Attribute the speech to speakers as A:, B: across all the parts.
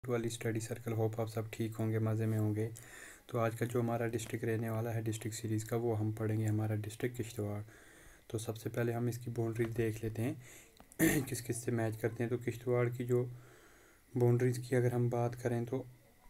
A: To Ali study circle. Hope आप सब ठीक होंगे, मज़े में होंगे। तो आज का जो हमारा डिस्ट्रिक्ट रहने वाला है डिस्ट्रिक्ट सीरीज़ का, वो हम पढ़ेंगे हमारा डिस्ट्रिक्ट किश्तवाड़। तो सबसे पहले हम इसकी बाउंड्रीज देख लेते हैं किस किस से मैच करते हैं। तो किश्तवाड़ की जो बाउंड्रीज़ की अगर हम बात करें तो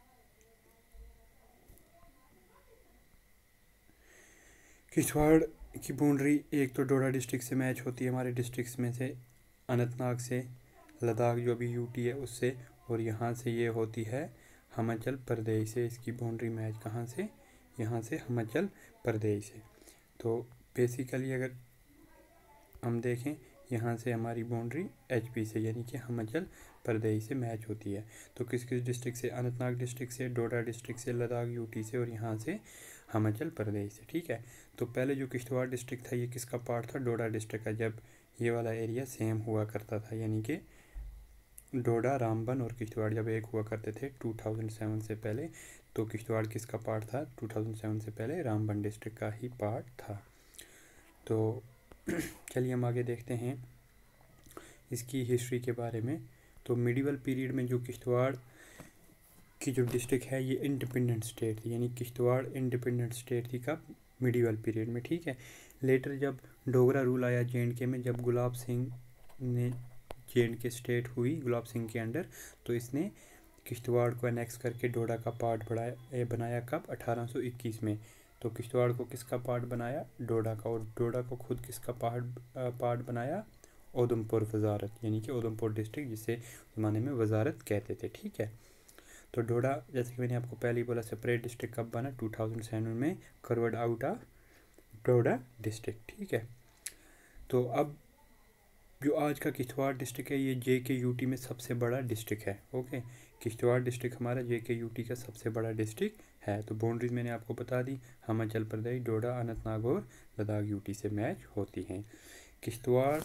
A: किश्तवाड़ की बाउंड्री एक तो डोडा डिस्ट्रिक्ट से मैच होती है, हमारे डिस्ट्रिक्ट में से अनंतनाग से, लद्दाख जो भी यूटी है उससे, और यहाँ से ये होती है हिमाचल प्रदेश से। इसकी बाउंड्री मैच कहाँ से, यहाँ से हिमाचल प्रदेश से। तो बेसिकली अगर हम देखें यहाँ से हमारी बाउंड्री एचपी से यानी कि हिमाचल प्रदेश से मैच होती है। तो किस किस डिस्ट्रिक्ट से, अनंतनाग डिस्ट्रिक्ट से, डोडा डिस्ट्रिक्ट से, लद्दाख यूटी से, और यहाँ से हिमाचल प्रदेश से। ठीक है। तो पहले जो किश्तवाड़ डिस्ट्रिक्ट था ये किसका पार्ट था, डोडा डिस्ट्रिक्ट का, जब ये वाला एरिया सेम हुआ करता था, यानी कि डोडा, रामबन और किश्तवाड़ जब एक हुआ करते थे 2007 से पहले, तो किश्तवाड़ किसका पार्ट था 2007 से पहले, रामबन डिस्ट्रिक्ट का ही पार्ट था। तो चलिए हम आगे देखते हैं इसकी हिस्ट्री के बारे में। तो मिडिवल पीरियड में जो किश्तवाड़ की जो डिस्ट्रिक्ट है ये इंडिपेंडेंट स्टेट थी, यानी किश्तवाड़ इंडिपेंडेंट स्टेट थी कब, मिडिवल पीरियड में। ठीक है। लेटर जब डोगरा रूल आया जे में, जब गुलाब सिंह ने जे स्टेट हुई गुलाब सिंह के अंडर, तो इसने किश्तवाड़ को एनेक्स करके डोडा का पार्ट बनाया कब, 1821 में। तो किश्तवाड़ को किसका पार्ट बनाया, डोडा का, और डोडा को खुद किसका पार्ट बनाया, उधमपुर वजारत, यानी कि उधमपुर डिस्ट्रिक्ट, जिसे ज़माने में वजारत कहते थे। ठीक है। तो डोडा, जैसे कि मैंने आपको पहले ही बोला, सेपरेट डिस्ट्रिक्ट कब बना, 2007 में, carved out of Doda district. ठीक है। तो अब जो आज का किश्तवाड़ डिस्ट्रिक्ट है ये JK UT में सबसे बड़ा डिस्ट्रिक्ट है। ओके। किश्तवाड़ डिस्ट्रिक्ट हमारा JK UT का सबसे बड़ा डिस्ट्रिक्ट है। तो बाउंड्रीज मैंने आपको बता दी, हिमाचल प्रदेश, डोडा, अनंतनाग और लद्दाख यूटी से मैच होती हैं। किश्तवाड़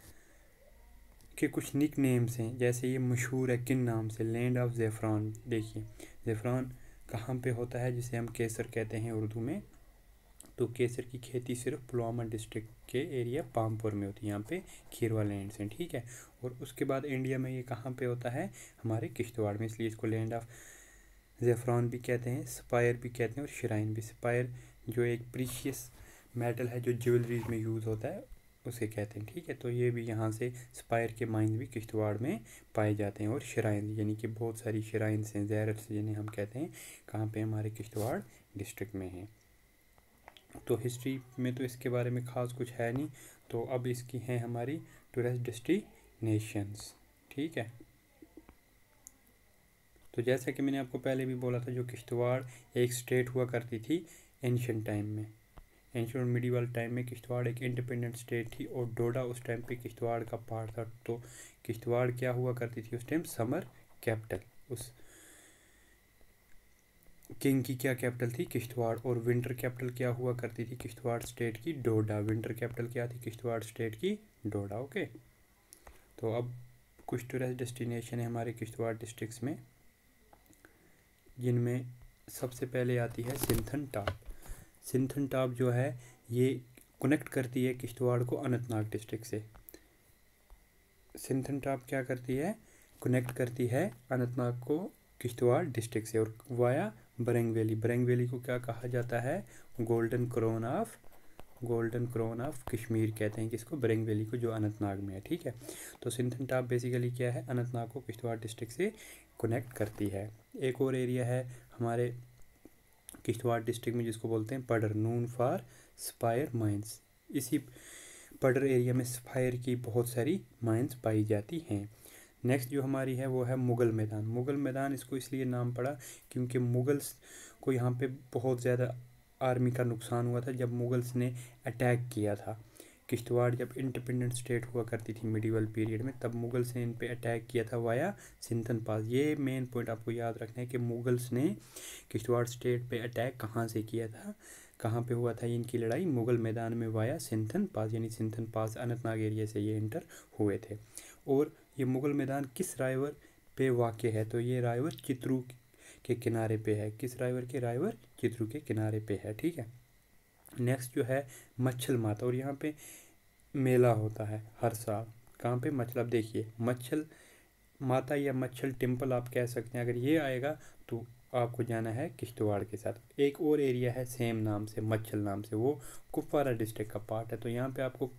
A: के कुछ निक नेम्स हैं, जैसे ये मशहूर है किन नाम से, लैंड ऑफ ज़ेफ़रान। देखिए ज़ेफ़रान कहाँ पे होता है, जिसे हम केसर कहते हैं उर्दू में। तो केसर की खेती सिर्फ पुलवामा डिस्ट्रिक्ट के एरिया पामपुर में होती है, यहाँ पे खीरवा लैंड से। ठीक है। और उसके बाद इंडिया में ये कहाँ पे होता है, हमारे किश्तवाड़ में, इसलिए इसको लैंड ऑफ ज़ेफ़रान भी कहते हैं, स्पायर भी कहते हैं, और श्राइन भी। स्पायर जो एक प्रीशियस मेटल है जो ज्वेलरीज में यूज़ होता है, उसे कहते हैं। ठीक है। तो ये भी यहाँ से स्पायर के माइंस भी किश्तवाड़ में पाए जाते हैं, और श्राइन यानी कि बहुत सारी श्राइन्स हैं, ज़ैरट्स जिन्हें हम कहते हैं, कहाँ पे, हमारे किश्तवाड़ डिस्ट्रिक्ट में हैं। तो हिस्ट्री में तो इसके बारे में ख़ास कुछ है नहीं। तो अब इसकी हैं हमारी टूरिस्ट डेस्टिनेशंस। ठीक है। तो जैसा कि मैंने आपको पहले भी बोला था, जो किश्तवाड़ एक स्टेट हुआ करती थी एंशिएंट टाइम में, एंशिएंट मिडिवल टाइम में किश्तवाड़ एक इंडिपेंडेंट स्टेट थी, और डोडा उस टाइम पे किश्तवाड़ का पार्ट था। तो किश्तवाड़ क्या हुआ करती थी उस टाइम, समर कैपिटल, उस किंग की क्या कैपिटल थी, किश्तवाड़। और विंटर कैपिटल क्या हुआ करती थी किश्तवाड़ स्टेट की, डोडा। विंटर कैपिटल क्या थी किश्तवाड़ स्टेट की, डोडा। ओके। तो अब कुछ टूरिस्ट डेस्टिनेशन है हमारे किश्तवाड़ डिस्ट्रिक्ट में, जिनमें सबसे पहले आती है सिंथन टॉप। सिंथन टॉप जो है ये कनेक्ट करती है किश्तवाड़ को अनंतनाग डिस्ट्रिक्ट से। सिंथन टॉप क्या करती है, कनेक्ट करती है अनंतनाग को किश्तवाड़ डिस्ट्रिक्ट से, और via Breng valley. Breng valley को क्या कहा जाता है, गोल्डन क्रोन ऑफ कश्मीर कहते हैं किसको, बरेंग वैली को, जो अनंतनाग में है। ठीक है। तो सिंथन टॉप बेसिकली क्या है, अनंतनाग को किश्तवाड़ डिस्ट्रिक्ट से कनेक्ट करती है। एक और एरिया है हमारे किश्तवाड़ डिस्ट्रिक्ट में जिसको बोलते हैं Padder, known for sapphire mines. इसी पडर एरिया में स्पायर की बहुत सारी माइंस पाई जाती हैं। नेक्स्ट जो हमारी है वो है मुग़ल मैदान। मुग़ल मैदान इसको इसलिए नाम पड़ा क्योंकि मुग़ल्स को यहाँ पे बहुत ज़्यादा आर्मी का नुकसान हुआ था जब मुग़ल्स ने अटैक किया था। किश्तवाड़ जब इंडिपेंडेंट स्टेट हुआ करती थी मिडिवल पीरियड में, तब मुग़ल्स ने इन पे अटैक किया था वाया सिंथन पास। ये मेन पॉइंट आपको याद रखना है कि मुग़ल्स ने किश्तवाड़ स्टेट पे अटैक कहाँ से किया था, कहाँ पे हुआ था इनकी लड़ाई, मुग़ल मैदान में वाया सिंथन पास, यानी सिंथन पास अनंतनाग एरिया से ये इंटर हुए थे। और ये मुग़ल मैदान किस राइवर पे वाक़ है, तो ये राइवर चित्रू के किनारे पे है। किस राइवर के, राइवर चित्रू के किनारे पे है। ठीक है। नेक्स्ट जो है मच्छल माता, और यहाँ पे मेला होता है हर साल। कहाँ पे, मतलब देखिए मच्छल माता या मच्छल टेम्पल आप कह सकते हैं। अगर ये आएगा तो आपको जाना है किश्तवाड़ के साथ। एक और एरिया है सेम नाम से, मच्छल नाम से, वो कुपवारा डिस्ट्रिक्ट का पार्ट है। तो यहाँ पे आपको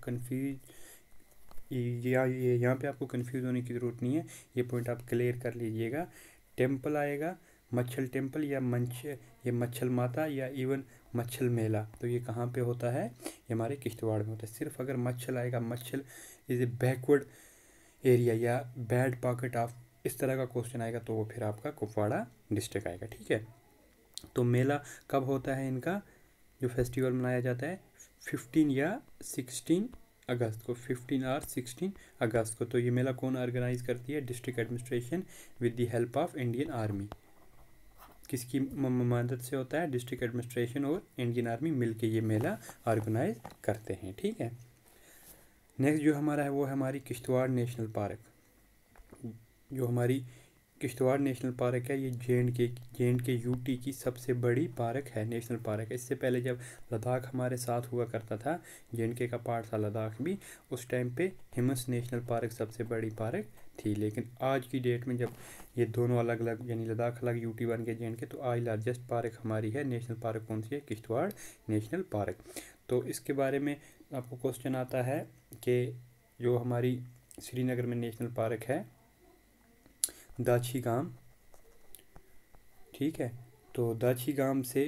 A: यहाँ पे आपको कंफ्यूज होने की ज़रूरत नहीं है, ये पॉइंट आप क्लियर कर लीजिएगा। टेम्पल आएगा मच्छल टेम्पल या ये मच्छल माता या इवन मच्छल मेला, तो ये कहाँ पे होता है, ये हमारे किश्तवाड़ में होता है। सिर्फ अगर मच्छल आएगा, Machail is a backward area या बैड पॉकेट ऑफ, इस तरह का क्वेश्चन आएगा तो वो फिर आपका कुपवाड़ा डिस्ट्रिक्ट आएगा, ठीक है। तो मेला कब होता है इनका, जो फेस्टिवल मनाया जाता है 15 या 16 अगस्त को, 15 और 16 अगस्त को। तो ये मेला कौन ऑर्गेनाइज करती है, district administration with the help of Indian army. किसकी मदद से होता है, डिस्ट्रिक्ट एडमिनिस्ट्रेशन और इंडियन आर्मी मिलके ये मेला ऑर्गेनाइज करते हैं, ठीक है। नेक्स्ट जो हमारा है वो है हमारी किश्तवाड़ नेशनल पार्क। जो हमारी किश्तवाड़ नेशनल पार्क है, ये जे.एंड.के यूटी की सबसे बड़ी पार्क है, नेशनल पार्क है। इससे पहले जब लद्दाख हमारे साथ हुआ करता था, जे.एंड.के का पार्ट था लद्दाख भी, उस टाइम पे हिमस नेशनल पार्क सबसे बड़ी पार्क थी। लेकिन आज की डेट में जब ये दोनों अलग अलग, यानी लद्दाख अलग, यूटी बन के जे.एंड.के, तो आज लार्जेस्ट पार्क हमारी है नेशनल पार्क कौन सी है, किश्तवाड़ नेशनल पार्क। तो इसके बारे में आपको क्वेश्चन आता है कि जो हमारी श्रीनगर में नेशनल पार्क है दाछी गाम, ठीक है। तो दाछी गाम से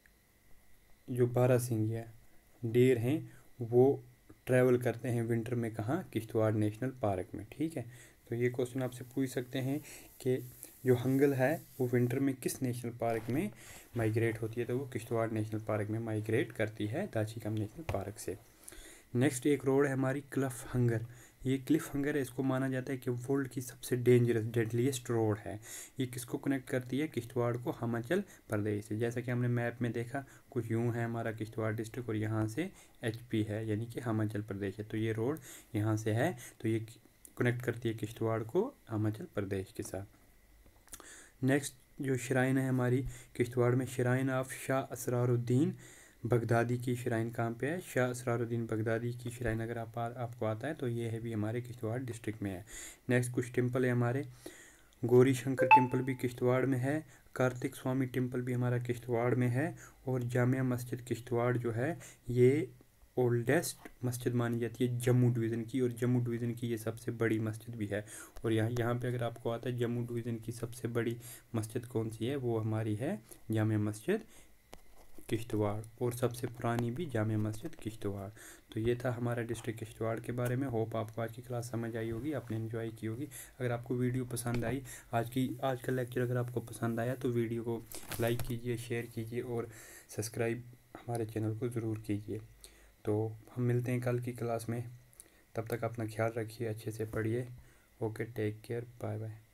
A: जो बारहसिंघिया डेर हैं वो ट्रैवल करते हैं विंटर में कहाँ, किश्तवाड़ नेशनल पार्क में, ठीक है। तो ये क्वेश्चन आपसे पूछ सकते हैं कि जो हंगल है वो विंटर में किस नेशनल पार्क में माइग्रेट होती है, तो वो किश्तवाड़ नेशनल पार्क में माइग्रेट करती है दाछी गाम नेशनल पार्क से। नेक्स्ट एक रोड है हमारी क्लिफ हंगर। ये क्लिफ हंगर है, इसको माना जाता है कि वर्ल्ड की सबसे डेंजरस डेडलीस्ट रोड है। ये किसको कनेक्ट करती है, किश्तवाड़ को हिमाचल प्रदेश से। जैसा कि हमने मैप में देखा, कुछ यूँ है हमारा किश्तवाड़ डिस्ट्रिक्ट और यहाँ से HP है, यानी कि हिमाचल प्रदेश है। तो ये रोड यहाँ से है, तो ये कनेक्ट करती है किश्तवाड़ को हिमाचल प्रदेश के साथ। नेक्स्ट जो श्राइन है हमारी किश्तवाड़ में, श्राइन ऑफ शाह असरारुद्दीन बगदादी की श्राइन कहाँ पे है, शाह असरारुद्दीन बगदादी की श्राइन अगर आपको आता है तो ये है भी हमारे किश्तवाड़ डिस्ट्रिक्ट में है। नेक्स्ट कुछ टेम्पल है हमारे, गौरी शंकर टेम्पल भी किश्तवाड़ में है, कार्तिक स्वामी टेम्पल भी हमारा किश्तवाड़ में है, और जामिया मस्जिद किश्तवाड़ जो है ये ओल्डेस्ट मस्जिद मानी जाती है जम्मू डिवीज़न की, और जम्मू डिवीज़न की ये सबसे बड़ी मस्जिद भी है। और यहाँ पे अगर आपको आता है जम्मू डिवीज़न की सबसे बड़ी मस्जिद कौन सी है, वो हमारी है जामिया मस्जिद किश्तवाड़, और सबसे पुरानी भी जामिया मस्जिद किश्तवाड़। तो ये था हमारा डिस्ट्रिक्ट किश्तवाड़ के बारे में। होप आपको आज की क्लास समझ आई होगी, आपने एंजॉय की होगी। अगर आपको वीडियो पसंद आई, आज का लेक्चर अगर आपको पसंद आया तो वीडियो को लाइक कीजिए, शेयर कीजिए और सब्सक्राइब हमारे चैनल को ज़रूर कीजिए। तो हम मिलते हैं कल की क्लास में, तब तक अपना ख्याल रखिए, अच्छे से पढ़िए। Okay, take care, bye bye.